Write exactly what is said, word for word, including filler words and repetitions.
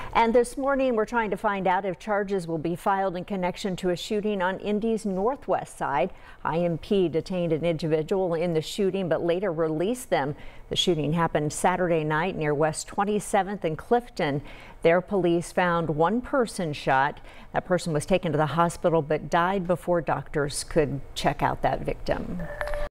And this morning, we're trying to find out if charges will be filed in connection to a shooting on Indy's northwest side. I M P detained an individual in the shooting, but later released them. The shooting happened Saturday night near West twenty-seventh and Clifton. There, police found one person shot. That person was taken to the hospital, but died before doctors could check out that victim.